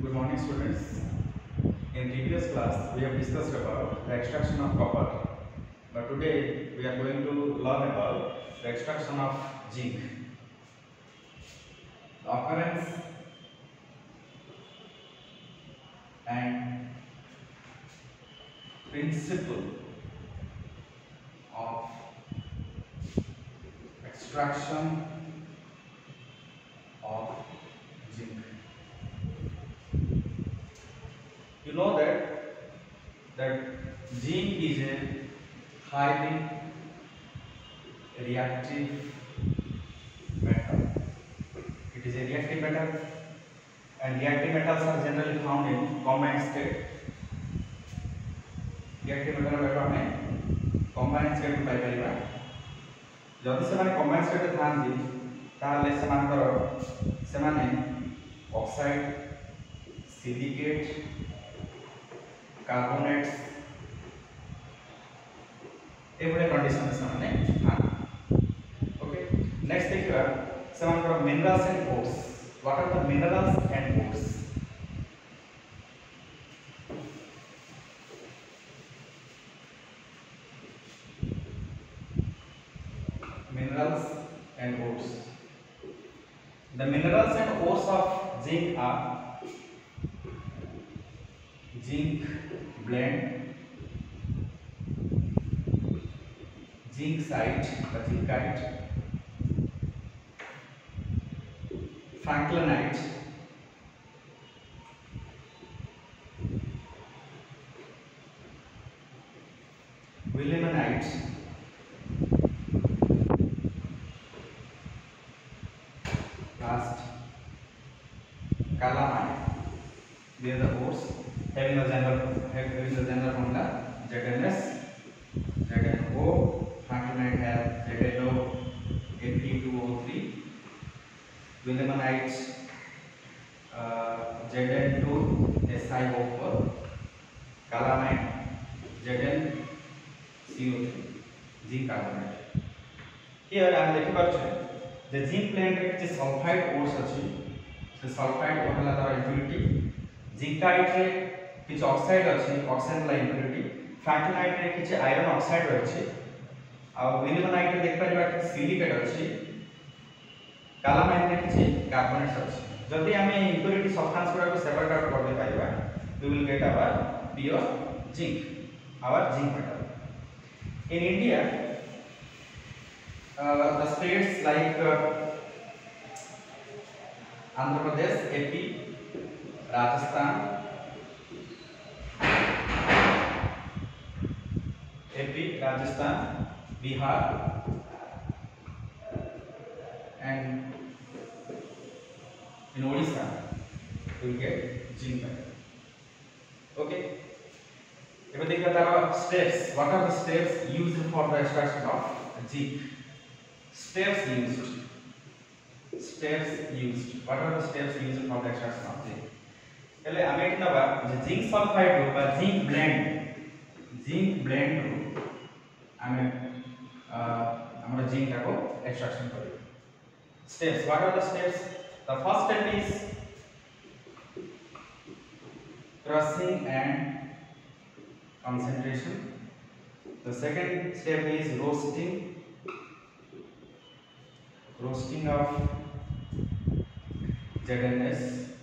Good morning, students. In previous class, we have discussed about the extraction of copper. But today, we are going to learn about the extraction of zinc. The occurrence and principle of extraction of zinc. You know that zinc is a highly reactive metal. It is a reactive metal, and reactive metals are generally found in combined state. Reactive metal को हमें combined state पाई परिबा. जदि से माने combined state थांती, ताले से माने oxide, silicate, carbonates एवढे condition से माने हाँ. Okay. Next देखिए से minerals and ores. What are the minerals and ores? Minerals and ores. The minerals and ores of zinc are zinc blende, zincite, franklinite, willimanite, last calamine. They are the ores having the general formula ZnS, ZnO. Franklinite has ZnO, Fe2O3. Willimanite Zn2SiO4. Calamine ZnCO3, zinc carbonate. Here I am देखि पाछे the zinc blende रे जे sulphide ores अछि से sulphide ओर हला तार impurity. Zincite रे किछ oxide अछि, ऑक्साइड ला इम्प्योरिटी. फ्रैंकलिनाइट रे किछ आयरन ऑक्साइड अछि. आ विलिमनाइट रे देख परिबा कि सिलिकेट अछि. कालामाइन रे किछ कार्बोनेट्स अछि. जदि हमें इम्प्योरिटी सब्सटेंस को सेपरेट आउट कर दे परिबा, we will get our pure zinc, our zinc metal. In India, the states like Andhra Pradesh, AP, Rajasthan, Bihar, and in Odisha, we will get zinc metal. Okay. Now देखिए तार steps. What are the steps used for the extraction of zinc? Steps used. What are the steps used for the extraction of zinc? पहले आमे एठी नबा जे zinc sulphide रो बा zinc blende रो आमे हमर zinc को एक्सट्रैक्शन करियो. Steps. What are the steps? The first step is crushing and concentration. The second step is roasting of ZnS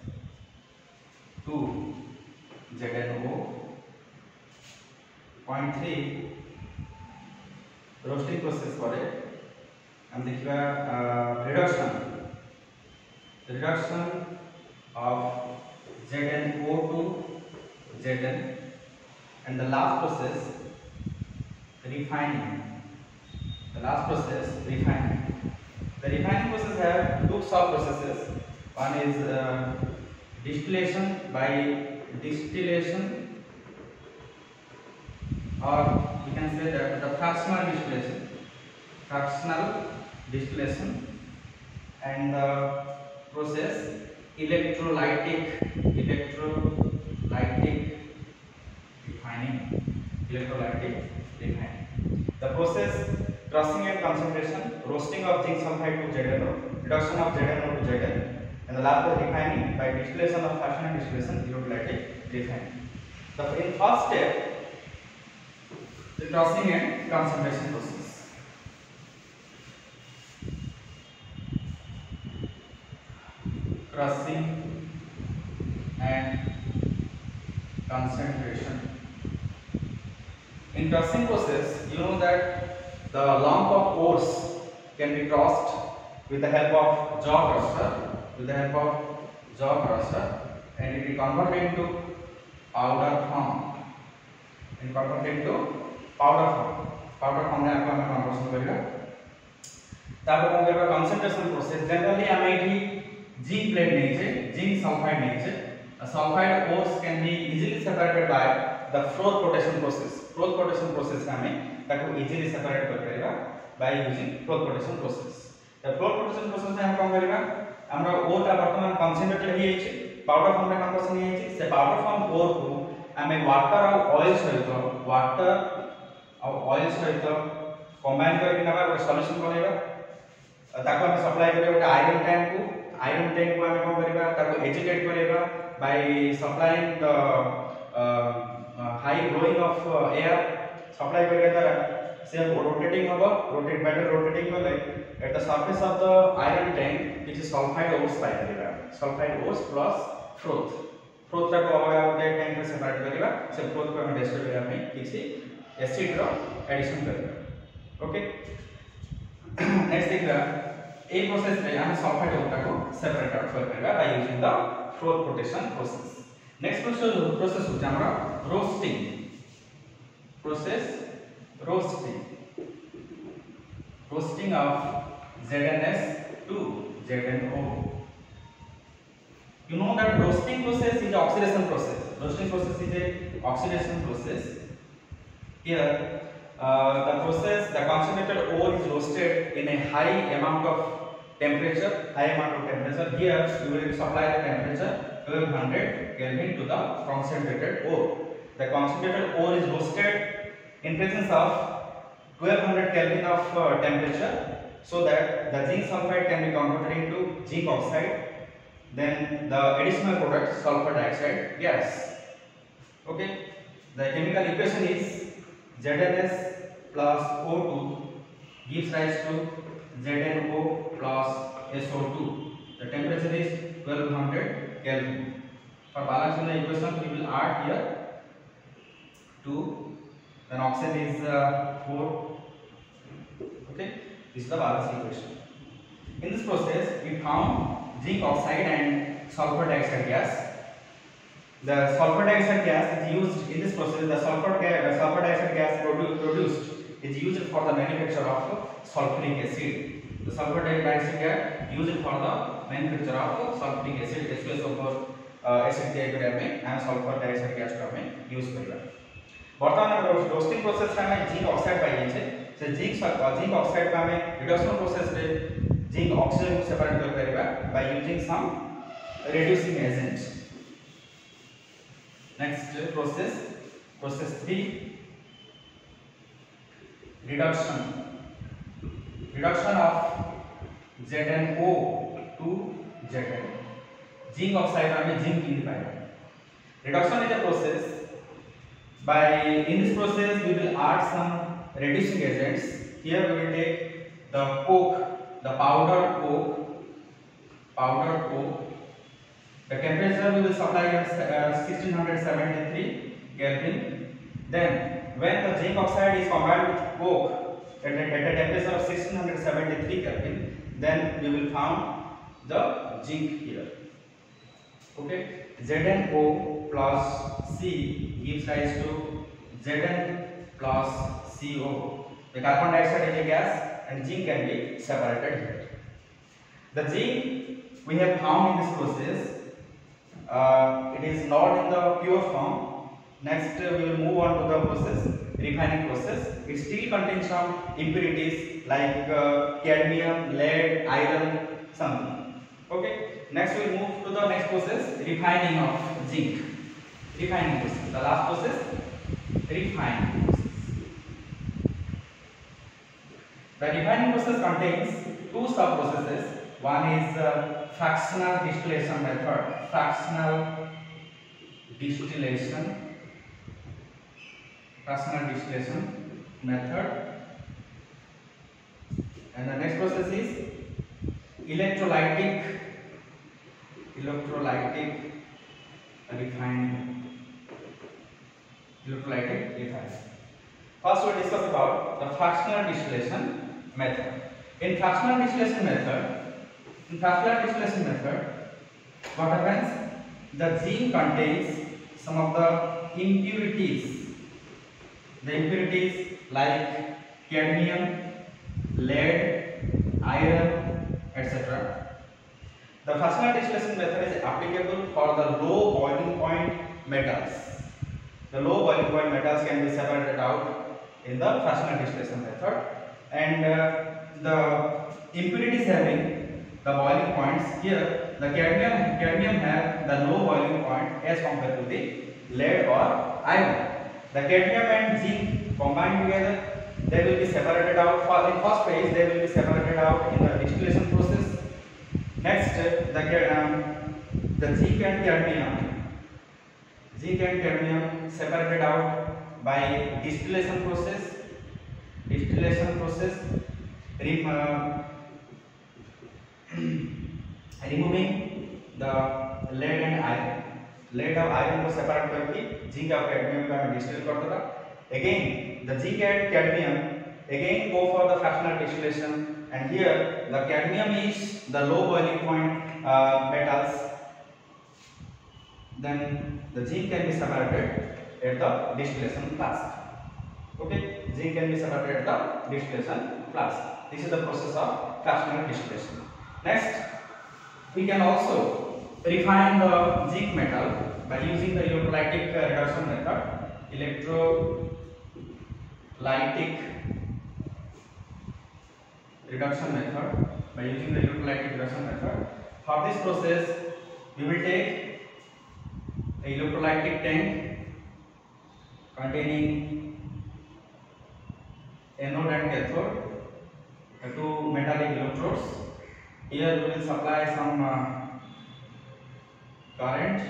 to ZnO. Point 3, roasting process करे हम देखिबा reduction of ZnO to Zn, and the last process refining. The refining process have two sub processes. One is distillation, or we can say that the fractional distillation, and the process electrolytic refining. The process crushing and concentration, roasting of zinc sulfide to ZnO, reduction of ZnO to Zn, and the last is refining by distillation of fraction and distillation electrolytic refining. In first step, the crushing and concentration process. Crushing and concentration. In crushing process, you know that the lump of ores can be crushed with the help of jaw crusher, and it is converted into powder form. Powder form में आपको हमें conversion करेगा. तापर कौन करेगा concentration process. Generally हमें ये zinc plate नहीं चाहिए, zinc sulfide नहीं चाहिए. Sulfide ores can be easily separated by the froth flotation process. Froth flotation process में हमें ताको easily separate कर करेगा by using froth flotation process. The froth flotation process में हम कौन करेगा हमरा ore का वर्तमान concentrate रही है powder form में conversion नहीं है से powder form ore को हमें water और oil सहित combine करके नबा एक solution बनेगा ताको हमें supply करेगा एक iron tank को हमें कौन करेगा ताको agitate करेगा by supplying the high blowing of air supply करेगा तारा से rotating कले at the surface of the iron tank which is sulfide ores पाई करेगा sulfide ores plus froth रा को अलग अलग टैंक में सेपरेट करेगा से froth को हमें डिस्ट्रॉय करने में किसी एसिड रो एडिशन करेगा. ओके नेक्स्ट देखिए ए प्रोसेस में हम सल्फाइड ore को सेपरेट आउट करेगा by using the froth flotation process. Next process होता है हमारा roasting of ZnS to ZnO. You know that roasting process is an oxidation process. Here, the concentrated ore is roasted in a high amount of temperature. Here, you will supply the temperature 1200 Kelvin to the concentrated ore. The concentrated ore is roasted in presence of 1200 Kelvin of temperature, so that the zinc sulfide can be converted into zinc oxide. Then the additional product sulfur dioxide gas. Okay, the chemical equation is ZnS plus O2 gives rise to ZnO plus SO2. The temperature is 1200 Kelvin. For balancing the equation, we will add here 2. Then oxygen is 4. Okay, this is the balancing equation. In this process, we found zinc oxide and sulfur dioxide gas. The sulfur dioxide gas is used in this process. The sulfur dioxide gas produced is used for the manufacture of sulfuric acid. The sulfur dioxide gas used for the manufacture of sulfuric acid. H2SO4 acid तैयार करने में हम sulfur dioxide gas का हमें use करेगा. वर्तमान roasting process में हमें जिंक ऑक्साइड पाई है से जिंक ऑक्साइड का हमें रिडक्शन प्रोसेस रे जिंक ऑक्सीजन को सेपरेट कर करेगा by using some reducing agent. Next process 3 reduction of ZnO to Zn. Zinc oxide में जिंक इन पाएगा. Reduction is a process. In this process, we will add some reducing agents. Here we will take the coke, the powdered coke. The temperature we will supply at 1673 Kelvin. Then, when the zinc oxide is combined with coke at a temperature of 1673 Kelvin, then we will found the zinc here. Okay, ZnO plus C gives rise to Zn plus CO. The carbon dioxide is a gas and zinc can be separated here. The zinc we have found in this process, it is not in the pure form. Next we will move on to the refining process. It still contains some impurities like cadmium, lead, iron, something. Okay. Next we will move to the next process, refining of zinc. Refining process. The last process, refining process. The refining process contains two sub processes. One is fractional distillation method. Fractional distillation method. And the next process is electrolytic refining. First we will discuss about the fractional distillation method. In fractional distillation method, what happens? The zinc contains some of the impurities. The impurities like cadmium, lead, iron, etc. The fractional distillation method is applicable for the low boiling point metals. The low boiling point metals can be separated out in the fractional distillation method, and the impurities having the boiling points here, the cadmium have the low boiling point as compared to the lead or iron. The cadmium and zinc combined together, they will be separated out. In first phase, they will be separated out in the distillation process. Next, the zinc and cadmium separated out by distillation process. Removing the lead and iron. Lead और iron को separate करके zinc और cadmium को हमें distill कर देगा. Again, the zinc and cadmium again go for the fractional distillation, and here the cadmium is the low boiling point metals. Then the zinc can be separated at the distillation flask. Okay, zinc can be separated at the distillation flask. This is the process of fractional distillation. Next, we can also refine the zinc metal by using the electrolytic reduction method. By using the electrolytic reduction method. For this process, we will take a electrolytic tank containing anode and cathode, two metallic electrodes. Here we will supply some current.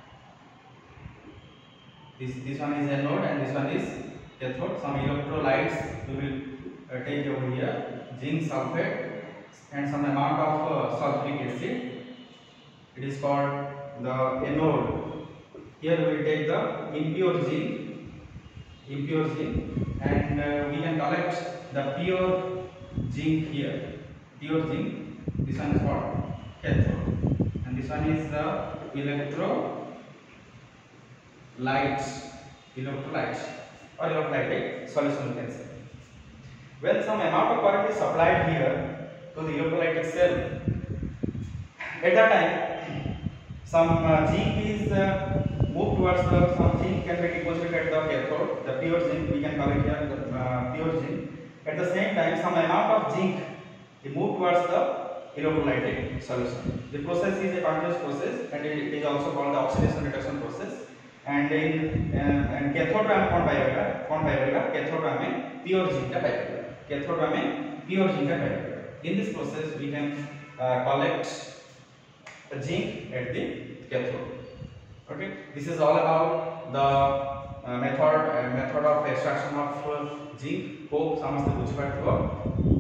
This one is anode and this one is cathode. Some electrolytes we will take over here, zinc sulfate and some amount of sulfuric acid. It is called the anode. Here we will take the impure zinc, and we can collect the pure zinc here. Pure zinc. This one is called cathode, and this one is the electrolyte or electrolytic solution, you can say. When some amount of current is supplied here to the electrolytic cell, at that time some zinc is moved towards some zinc can be deposited at the cathode. The pure zinc we can collect here, the pure zinc. At the same time, some amount of zinc is moved towards the electrolytic solution. The process is a continuous process, and it is also called the oxidation reduction process. And in cathode में कौन पाएगा cathode में pure zinc का पाएगा. In this process, we can collect zinc at the cathode. Okay, this is all about the method of extraction of zinc. Hope समझते बुझ पाए